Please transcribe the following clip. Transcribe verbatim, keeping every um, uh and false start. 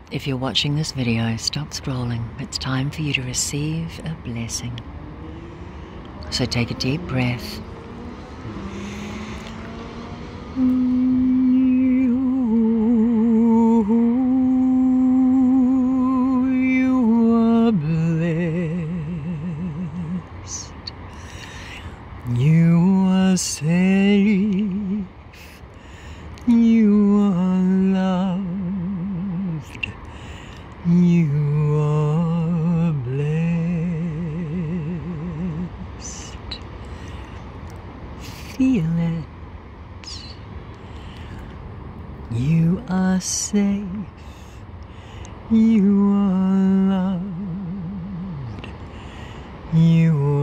If you're watching this video, stop scrolling. It's time for you to receive a blessing. So take a deep breath. You are blessed. You are safe. You are loved. You are blessed. Feel it. You are safe. You are loved. You